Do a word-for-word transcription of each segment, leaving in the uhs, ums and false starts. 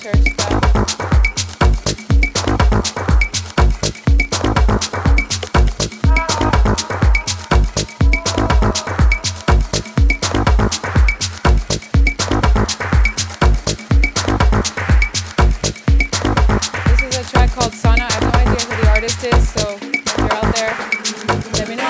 church stuff. This is a track called Sana. I have no idea who the artist is, so if you're out there, let me know.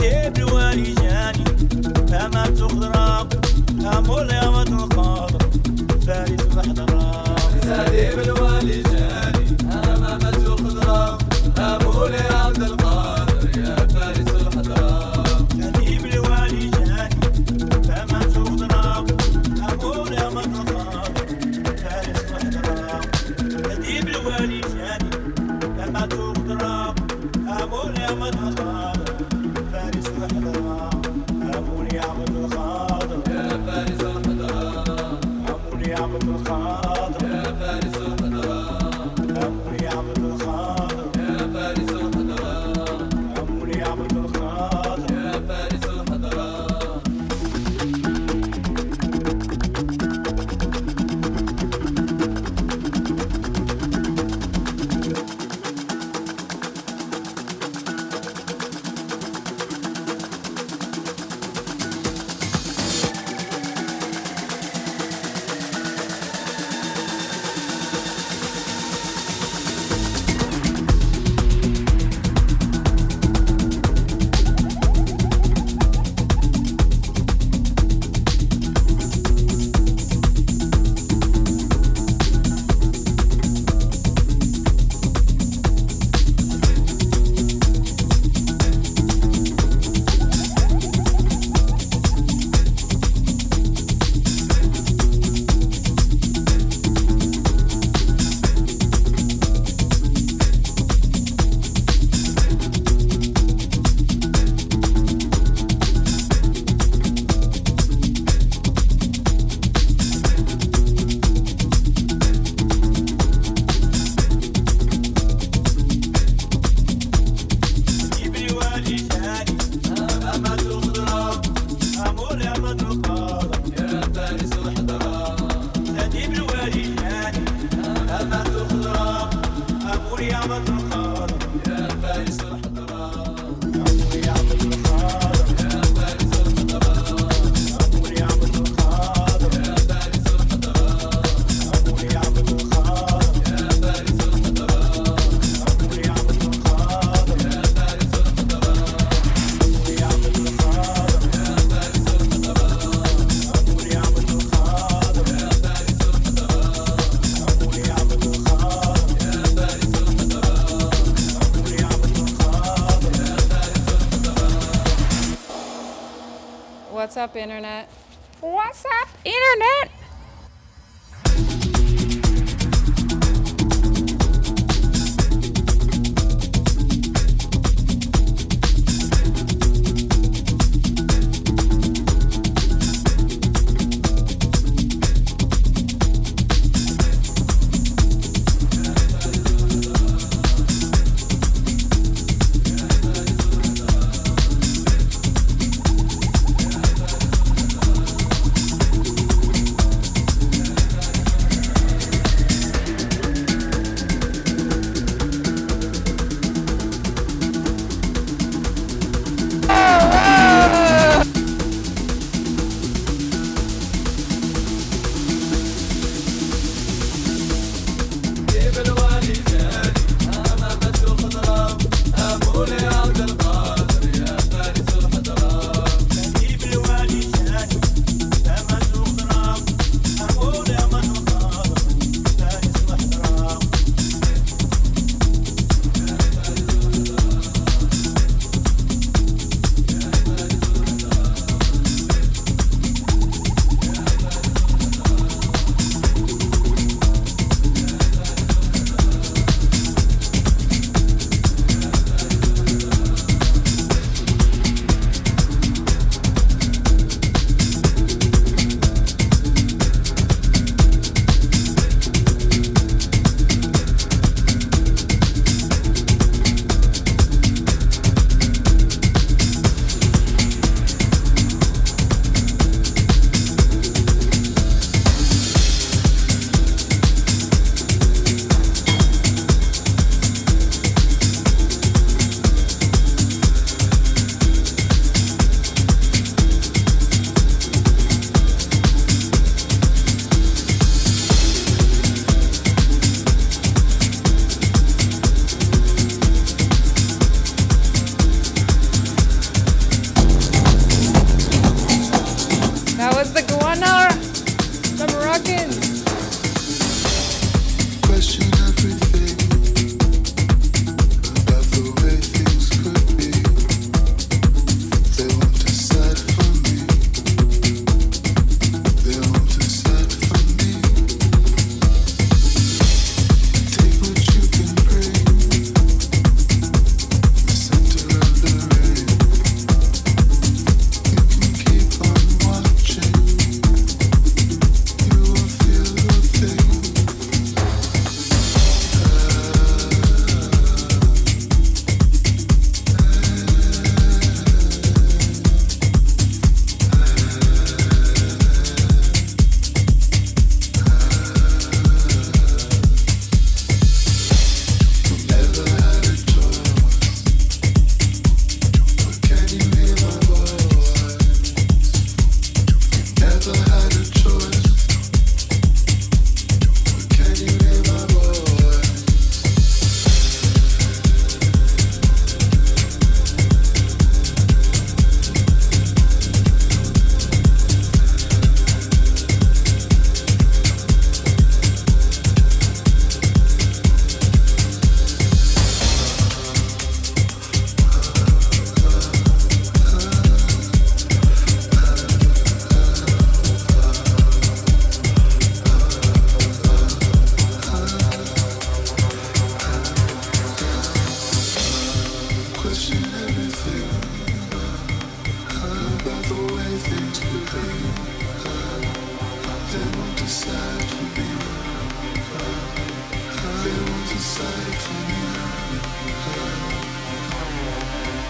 What's up, Internet? What's up, Internet?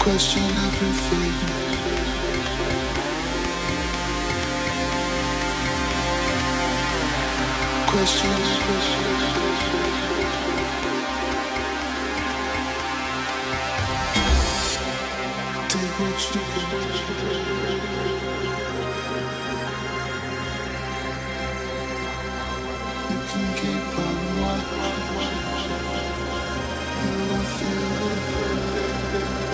Question everything. Question, take what you can. You can keep on watching. You will feel it.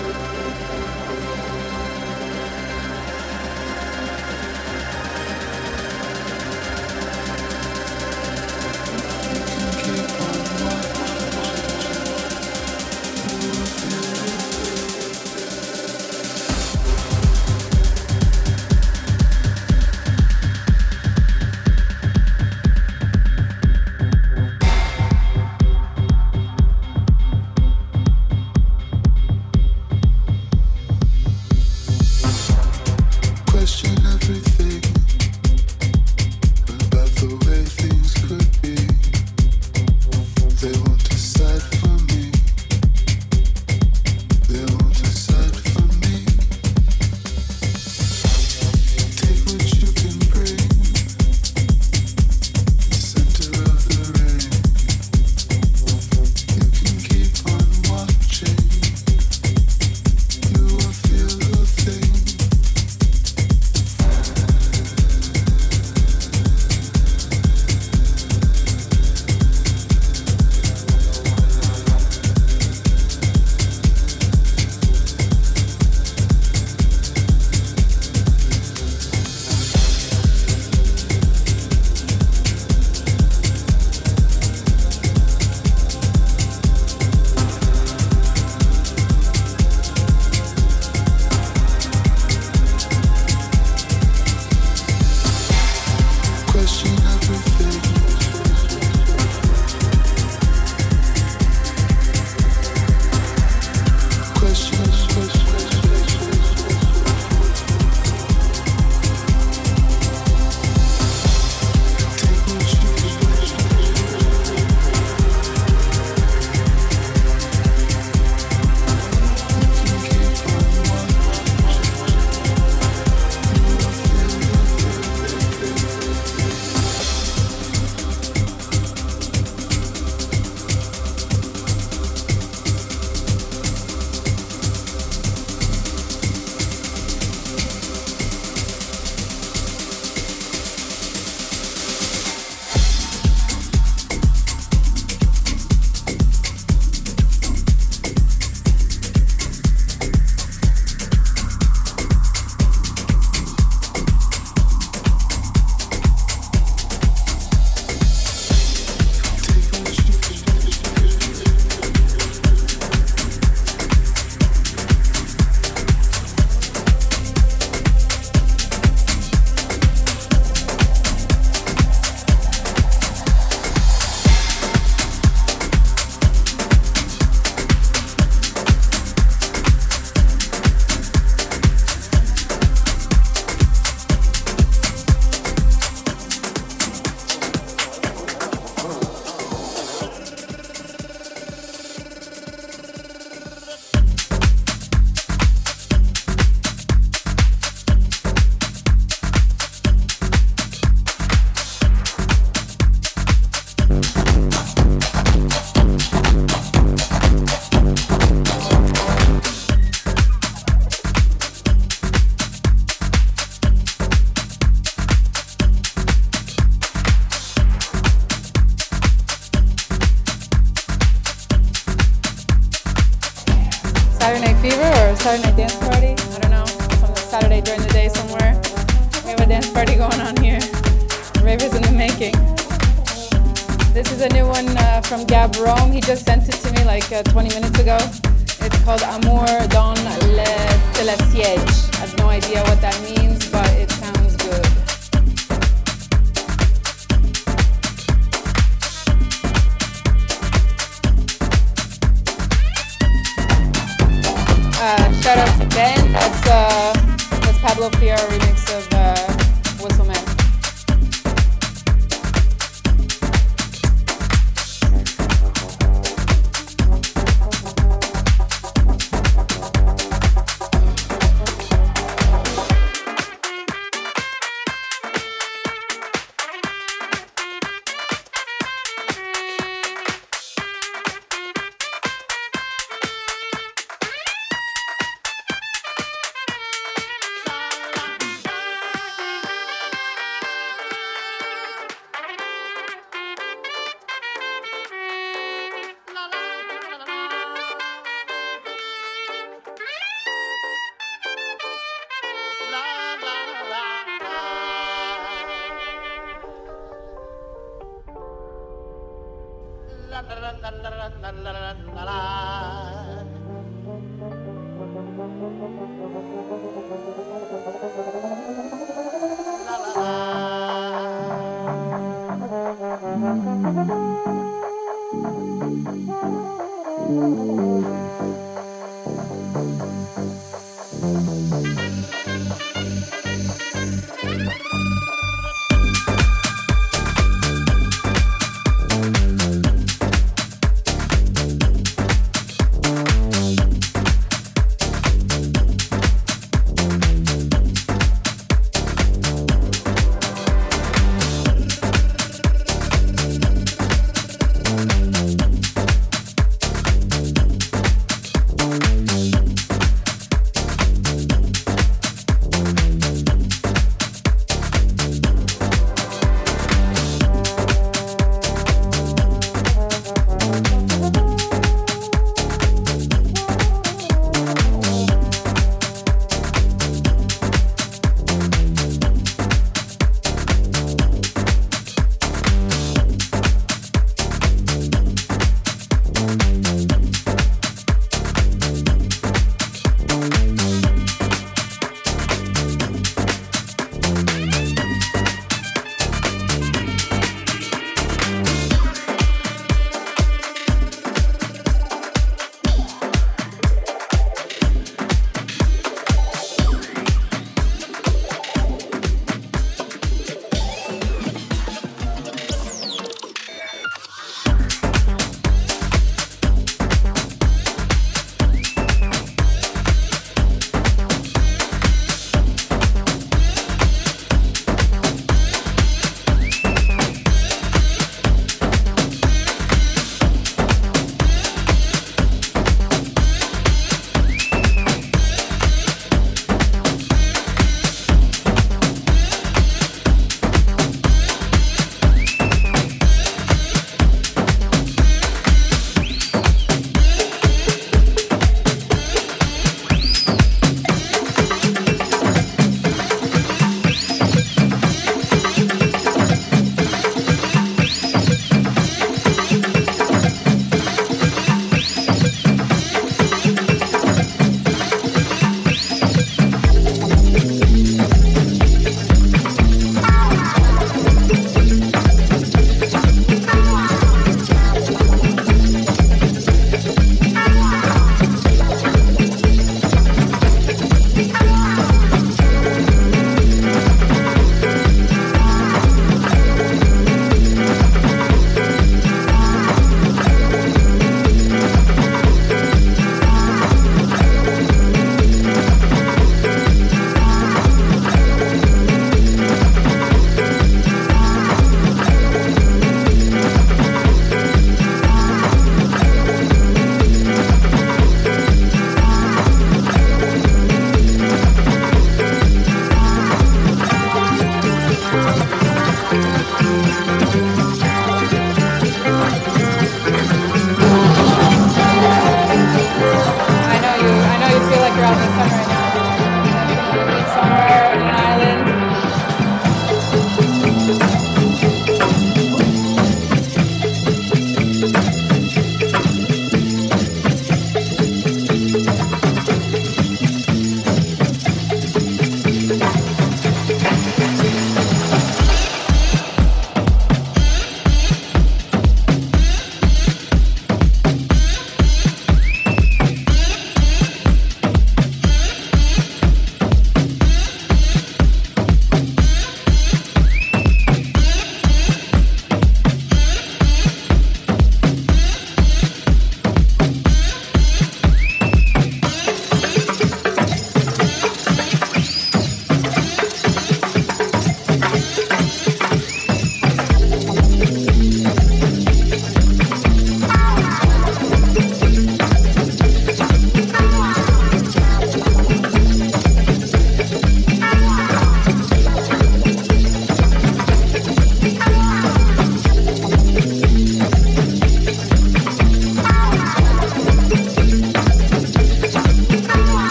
Saturday night dance party. I don't know, some Saturday during the day somewhere. We have a dance party going on here. Ravers in the making. This is a new one uh, from Gab Rome. He just sent it to me like uh, twenty minutes ago. It's called Amour dans le télésiège. I have no idea what that means, but it sounds good. Uh, shout out to Ben. That's uh, that's Pablo Piar remix of uh, Whistleman.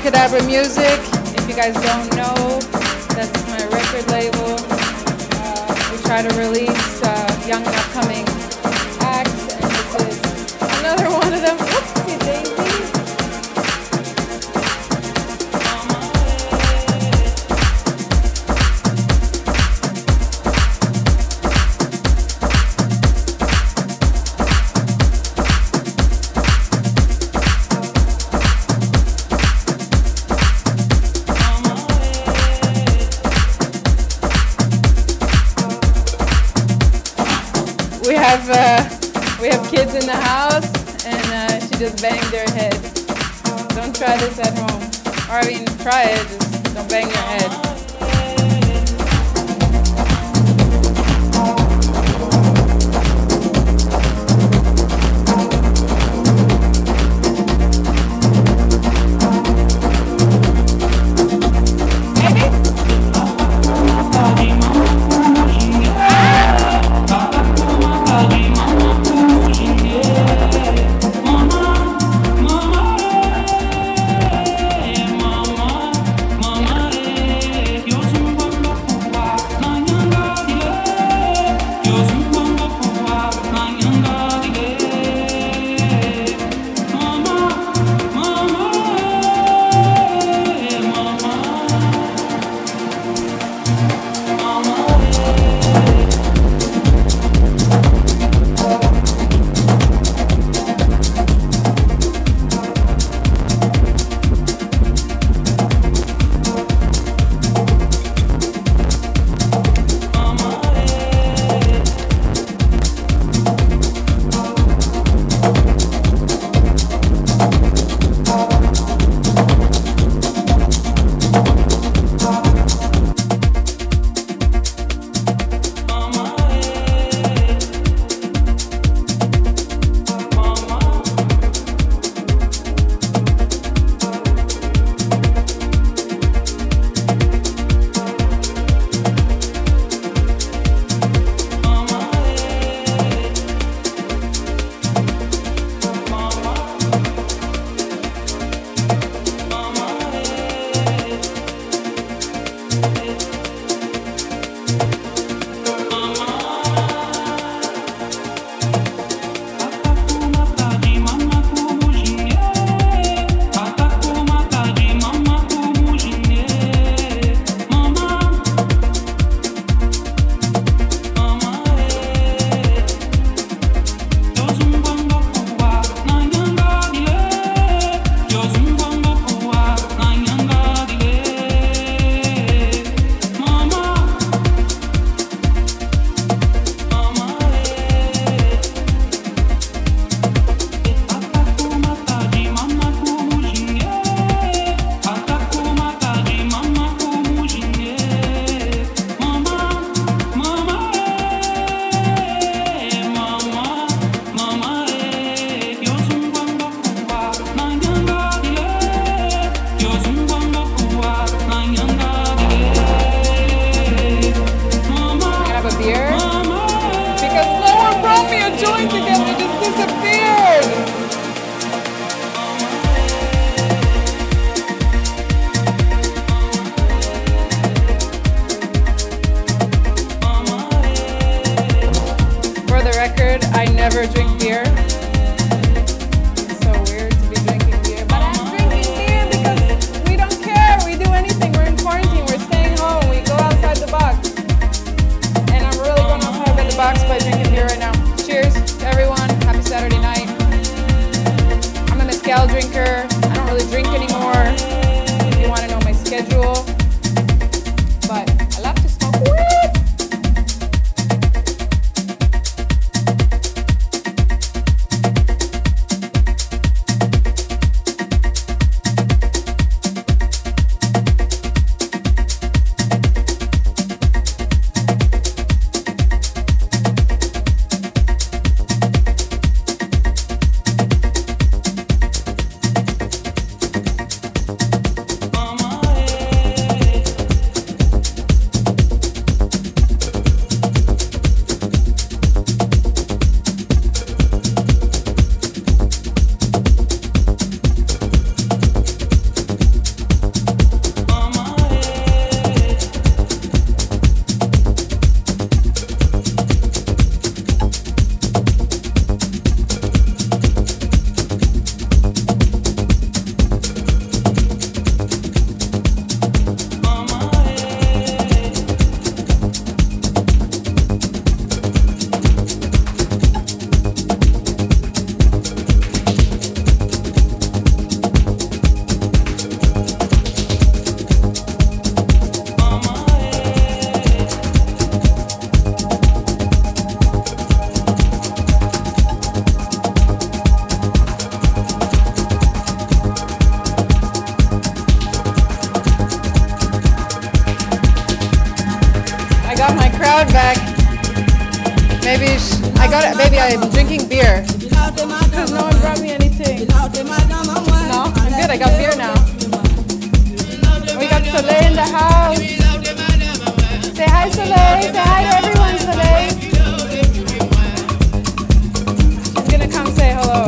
Cadabra Music. If you guys don't know, that's my record label. Uh, we try to release uh, young and upcoming acts, and this is another one of them. Oopsie daisy. We have uh, we have kids in the house, and uh, she just banged their head. Don't try this at home, or I mean, try it. Just don't bang your head. I never drink beer. It's so weird to be drinking beer, but I'm drinking beer because we don't care. We do anything. We're in quarantine. We're staying home. We go outside the box. And I'm really going outside the box by drinking beer right now. Cheers to everyone. Happy Saturday night. I'm a mezcal drinker. I don't really drink anymore. If you want to know my schedule. But I love to smoke weed. got my crowd back. Maybe sh I got it. Maybe I'm drinking beer because no one brought me anything. No, I'm good. I got beer now. We got Soleil in the house. Say hi, Soleil. Say hi to everyone, Soleil. She's gonna come say hello.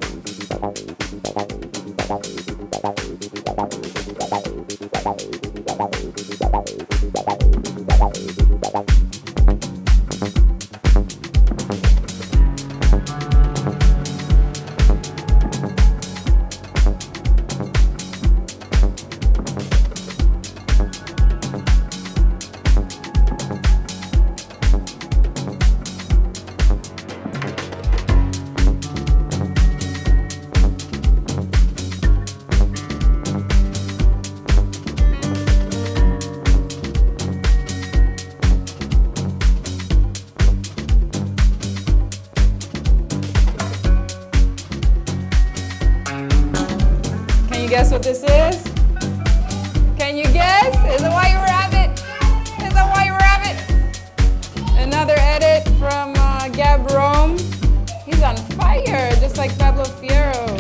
Bye. Guess what this is? Can you guess? Is it White Rabbit? Is it White Rabbit? Another edit from uh, Gab Rome. He's on fire, just like Pablo Fierro.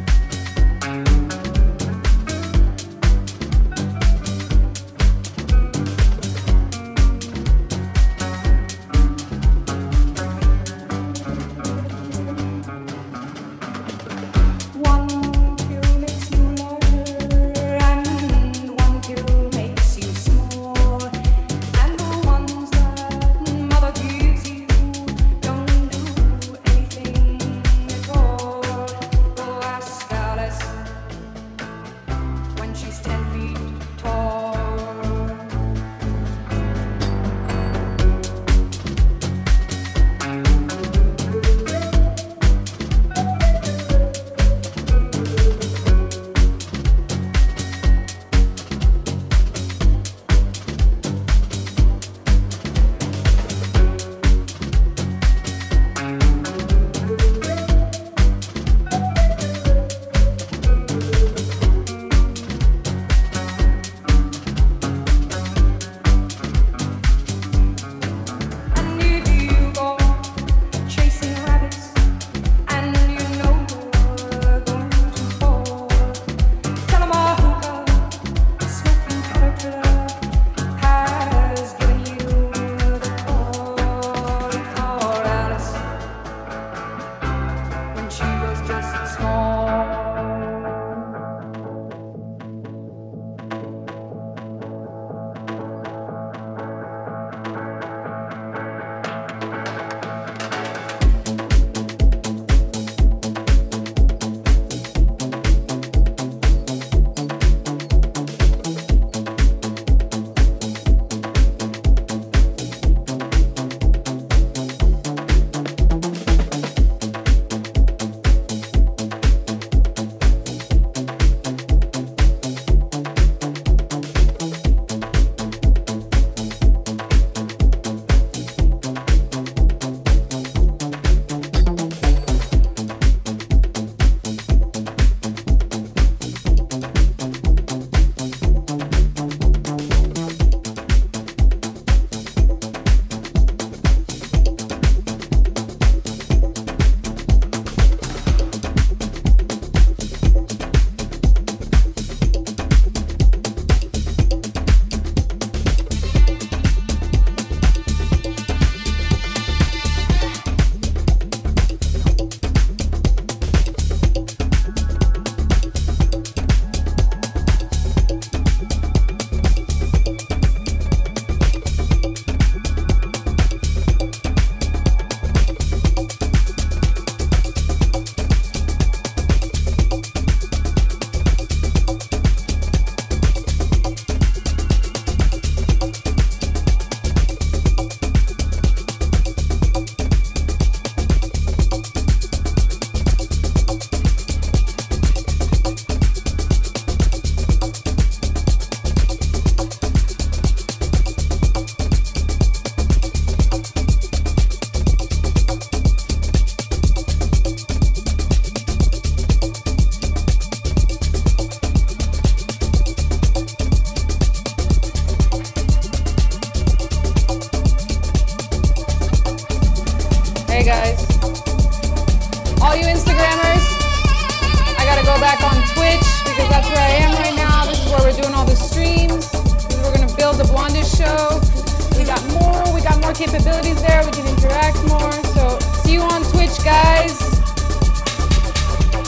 capabilities there. We can interact more. So see you on Twitch, guys.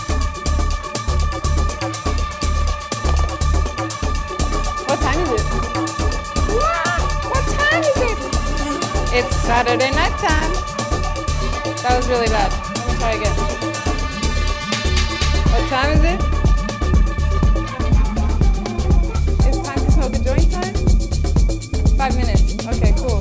What time is it? Saturday night time. That was really bad. Let me try again. What time is it? It's time to smoke a joint time? Five minutes. Okay, cool.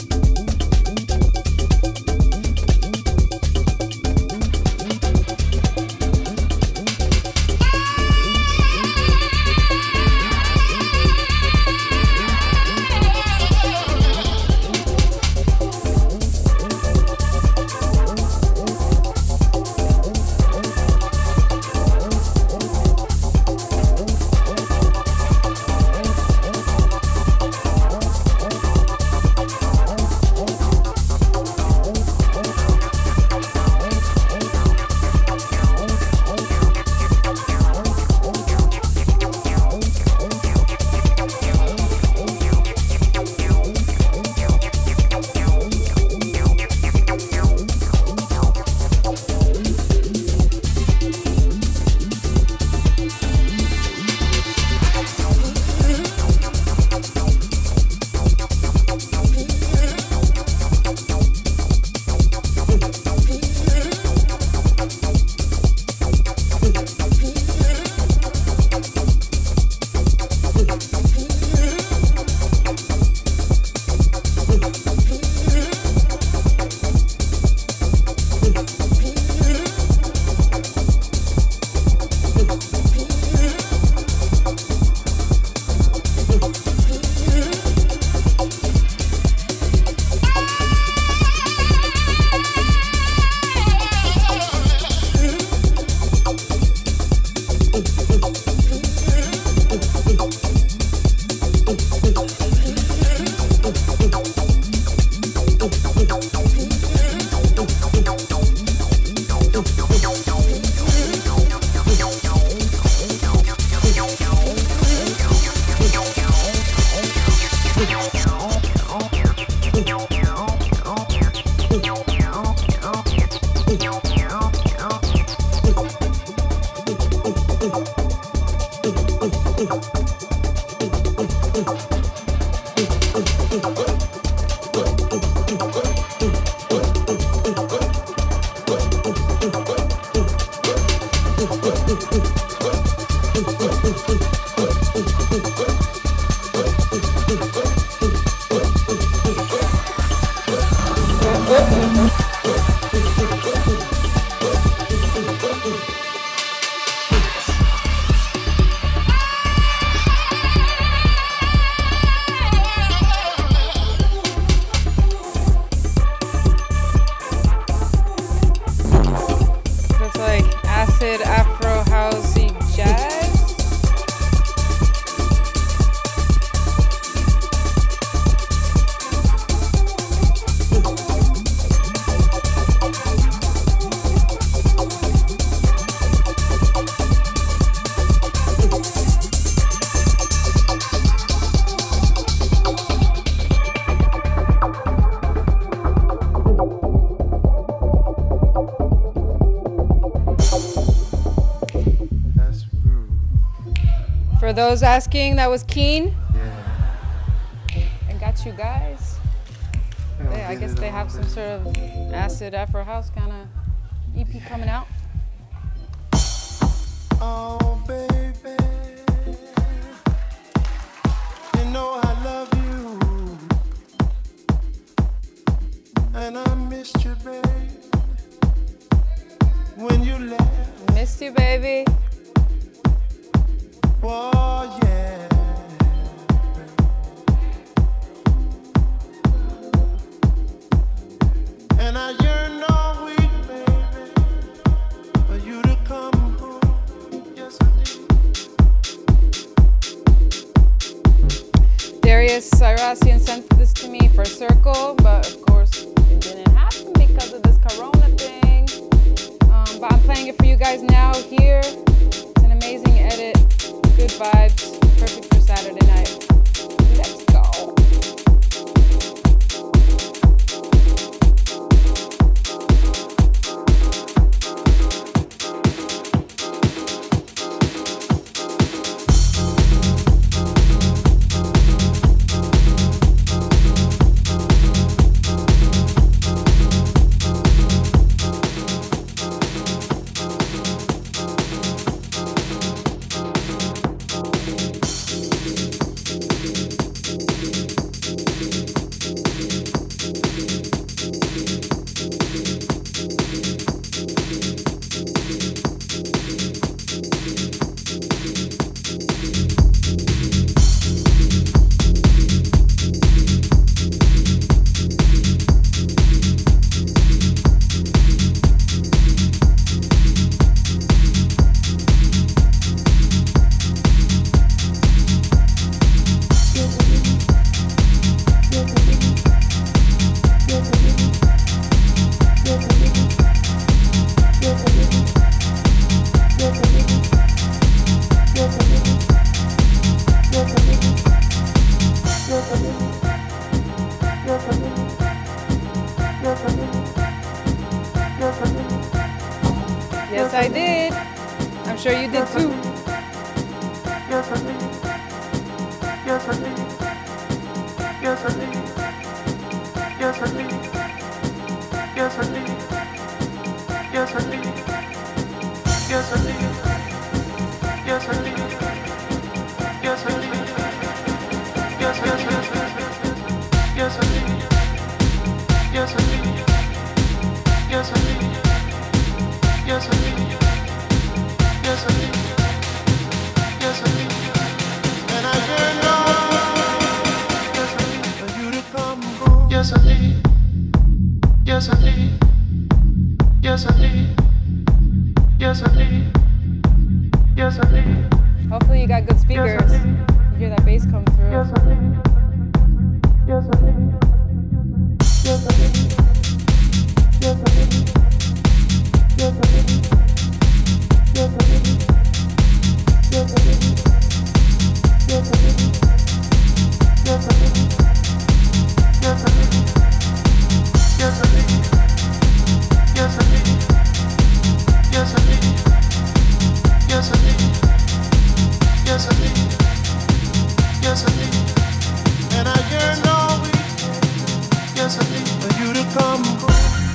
Afro housey jazz. For those asking, that was Keen. Yeah. I got you guys. Yeah, Yeah, I guess they have some sort of acid Afro house kind of E P coming out. Oh, baby, you know I love you, and I missed you, babe, when you left. Missed you, baby. Oh, yeah. And I yearn all week, baby, for you to come home. Yes, I do. Darius Cyrasian sent this to me for Circle, but of course it didn't happen because of this Corona thing. Um, but I'm playing it for you guys now here. It's an amazing edit. Good vibes, perfect for Saturday night. Let's go. Yes, I did. Yes, I did. Yes, I did. Yes, I did. Yes, I did. Yes, I did. Yes, I did. Yes, I did. Yes, I did. Yes, yes, yes, yes, yes, I did. Yes, I did. Yes, I did. Yes, I did. Yes, I did. Yes, I did. And I yearned on. Yes, I did. For you to come home. Yes, I did. Yes, I did. Yes, I did. Yes, I did. Yes, I did. Hopefully you got good speakers. Yes, I did. You hear that bass come through. Yes, I did. Yes, I did. Yes, I did. Yes, I did. Yes, I did. Yes, I did. Yes, I did. Yes, I did. Yes, I did. Yes, I did. Yes, I did. Yes, I did. Yes, I did. Yes, I did. Yes, I did. Yes, I did. And I yearned all week. Yes, I did. For you to come home.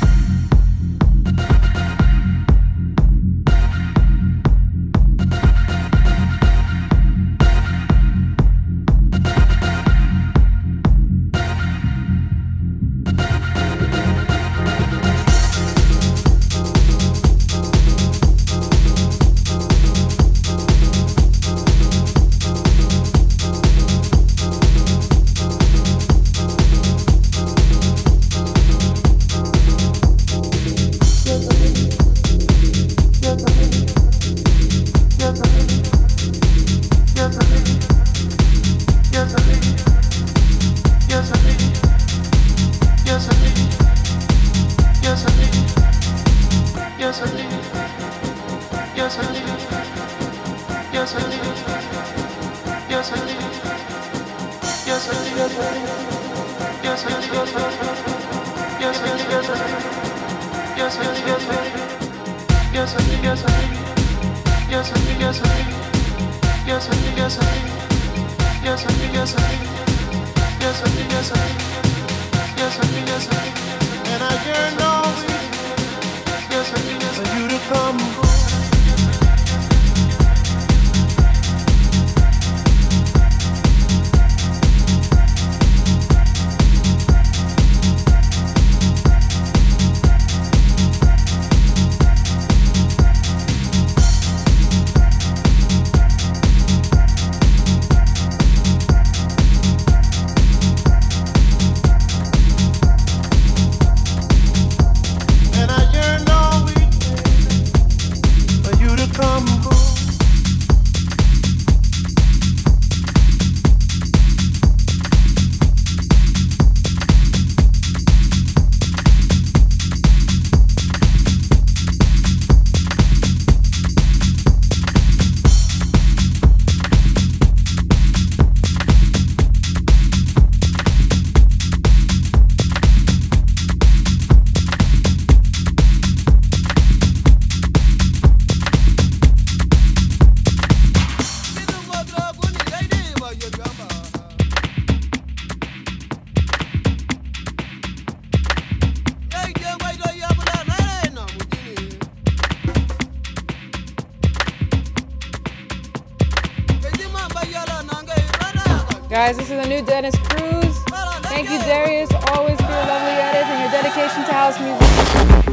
Guys, this is a new Dennis Cruz. Thank you, Darius, always for your lovely edits and your dedication to house music.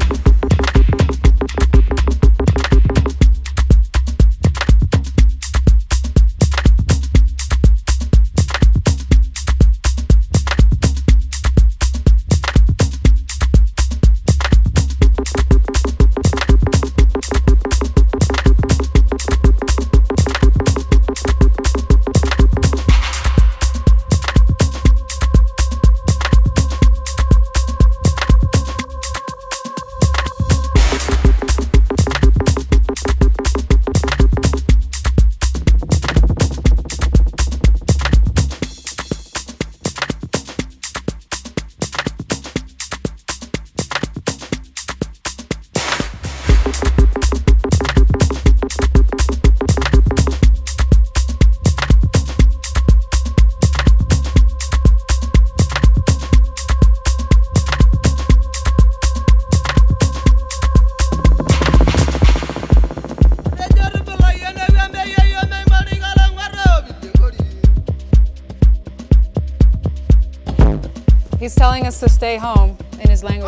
He's telling us to stay home in his language.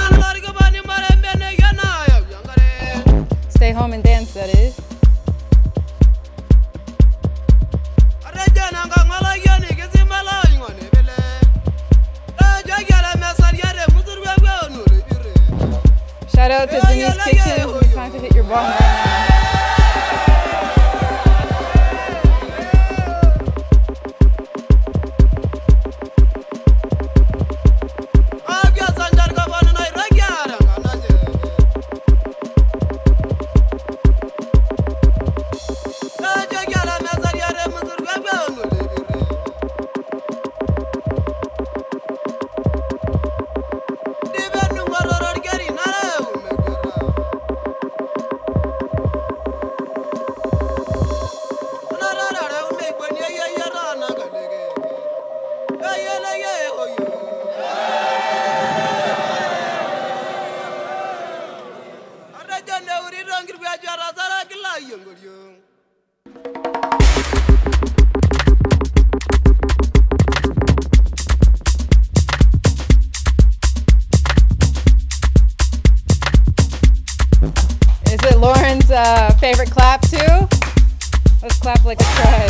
Stay home and dance, that is. Shout out to Denise Kitchen. It's time to hit your bong right now. Is it Lauren's uh, favorite clap too? Let's clap like a tribe.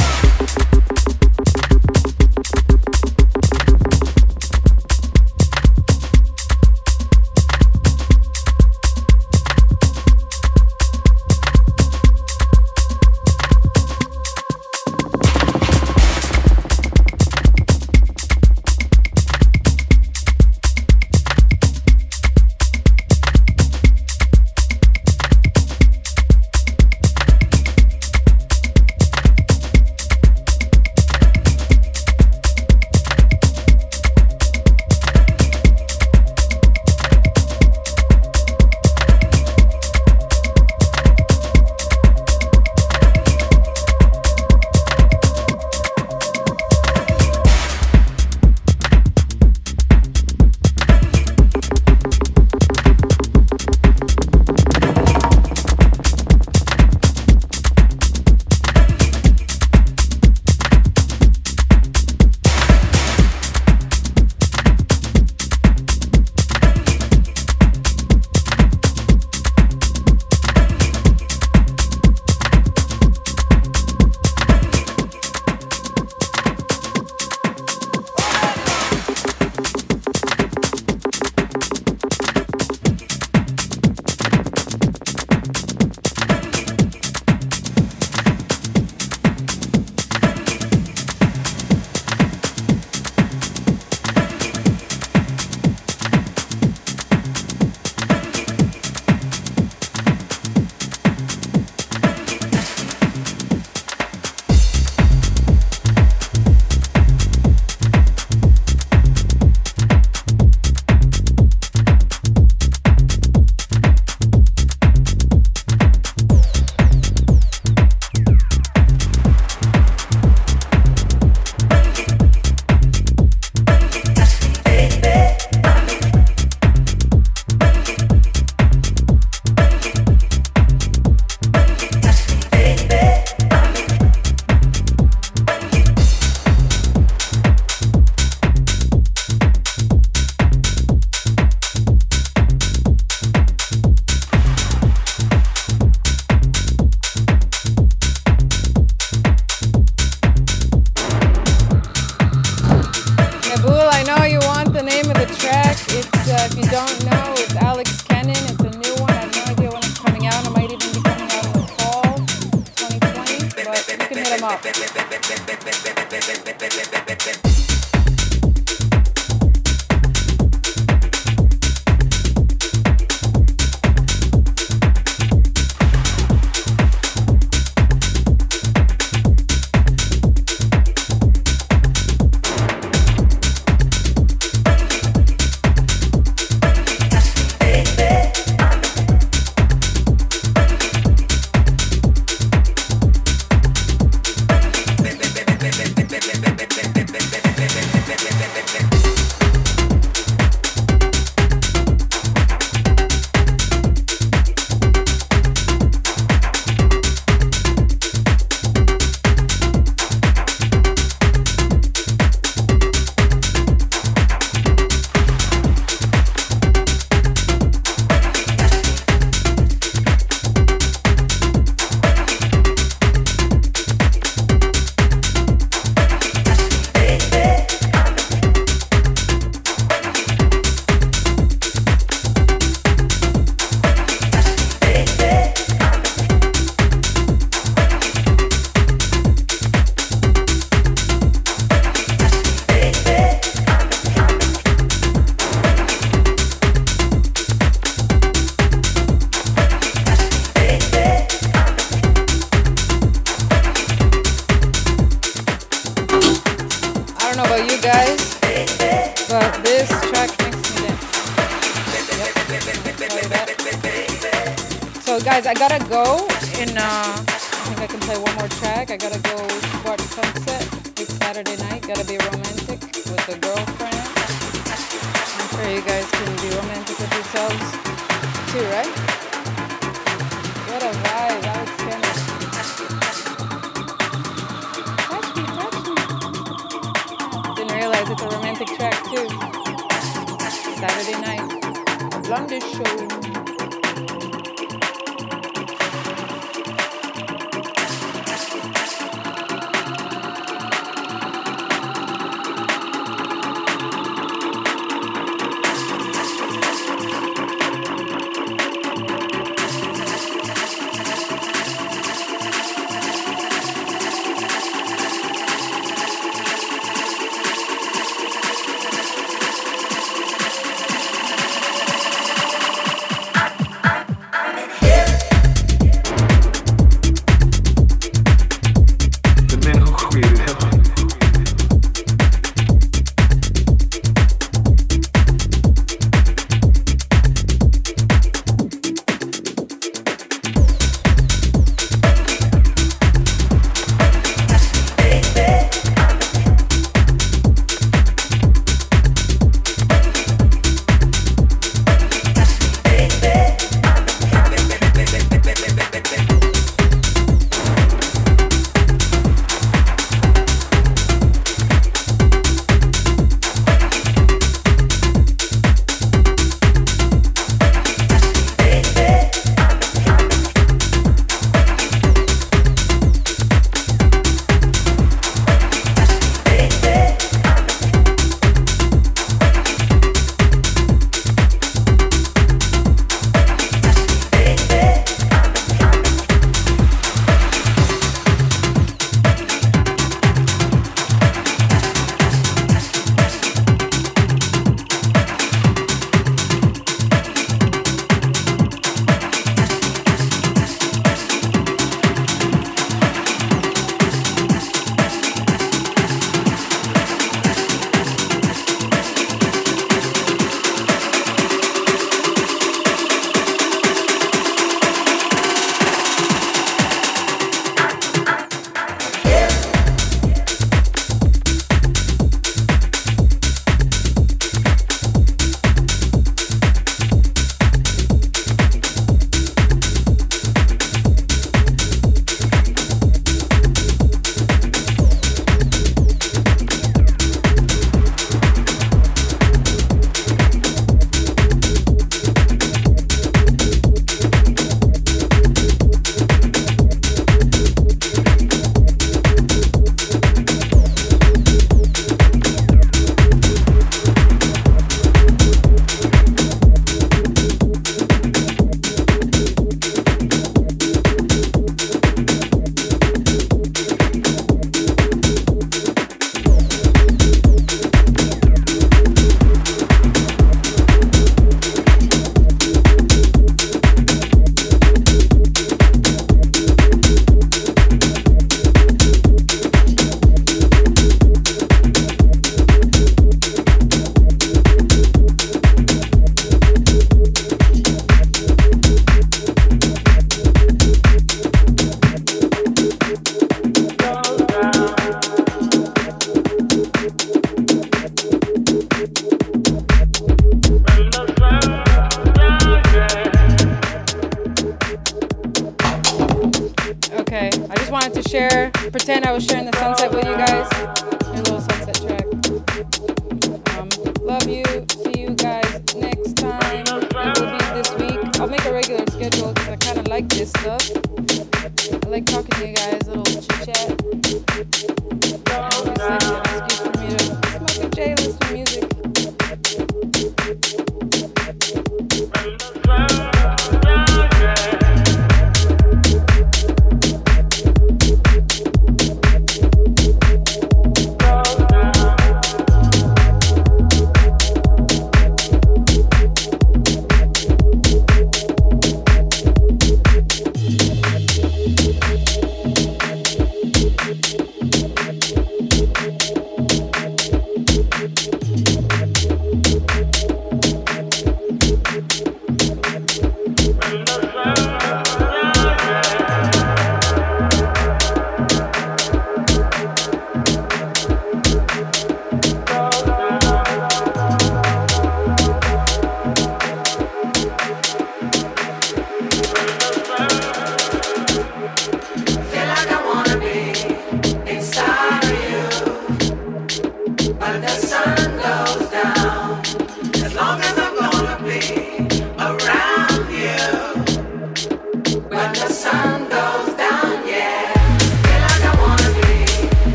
If you don't know, it's Alex Kennan. It's a new one. I have no idea when it's coming out. It might even be coming out in the fall twenty twenty, but you can hit him up. Baby, baby, baby, baby, baby, baby, baby. about you guys, but this track makes me dance. Yep, I'll tell you that. So guys, I gotta go in, uh, I think I can play one more track. I gotta go watch sunset. It's Saturday night, gotta be romantic with a girlfriend. I'm sure you guys can be romantic with yourselves too, right? What a vibe, Alex Kenner. Touch me, touch me. Didn't realize it's a romantic track too. Saturday night, BLOND shOw. share, pretend I was sharing the sunset with you guys. A little sunset track. Um, love you. See you guys next time. It will be this week. I'll make a regular schedule because I kind of like this stuff. I like talking to you guys, a little chit chat. And it's like an excuse for me to smoke a J, listen to music.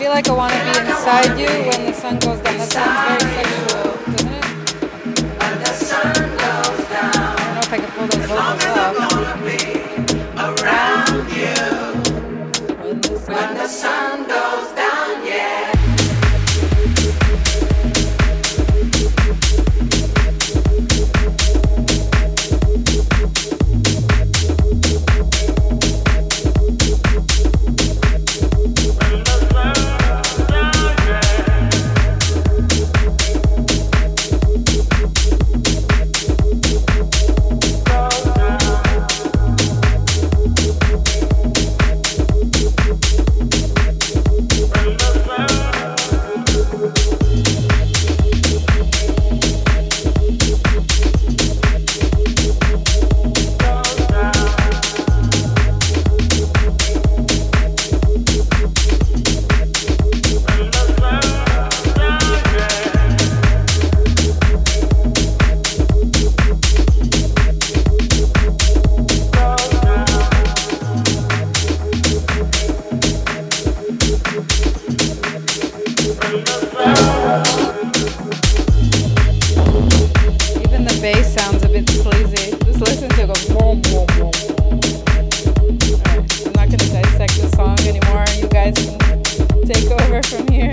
feel like I want to be inside you when the sun goes down. That sounds very sexual, doesn't it? When the sun goes down, I don't know if I can pull those vocals off. gonna be around you. When the sun When the sun goes down, yeah. Even the bass sounds a bit sleazy. Just listen to it go boom, boom, boom. Alright, I'm not gonna dissect the song anymore. You guys can take over from here.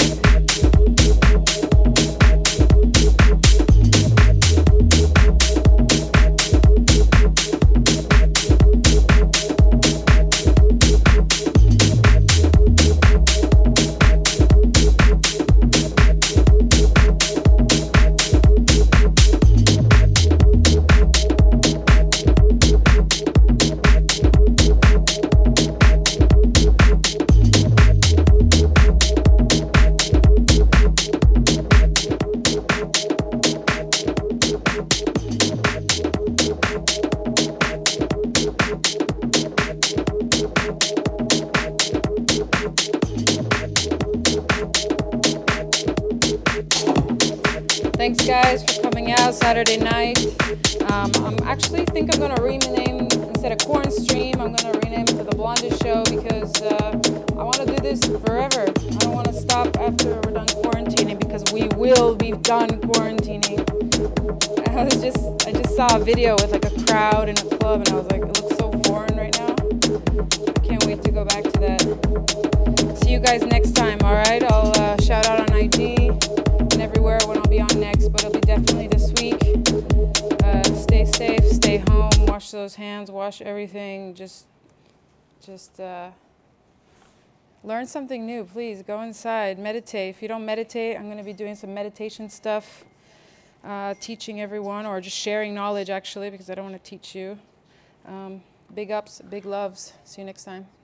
Thanks guys for coming out Saturday night. Um, I'm actually think I'm gonna rename, instead of Corn Stream, I'm gonna rename it to the Blonde Show because uh, I want to do this forever. I don't want to stop after we're done quarantining because we will be done quarantining. I was just, I just saw a video with like a crowd in a club and I was like, it looks so foreign right now. I can't wait to go back to that. See you guys next time, all right? I'll uh, shout out on I G and everywhere when I'll be on next, but it'll be definitely this week. Uh, stay safe, stay home, wash those hands, wash everything. Just, just uh, learn something new, please. Go inside, meditate. If you don't meditate, I'm going to be doing some meditation stuff, uh, teaching everyone, or just sharing knowledge actually, because I don't want to teach you. Um, big ups, big loves. See you next time.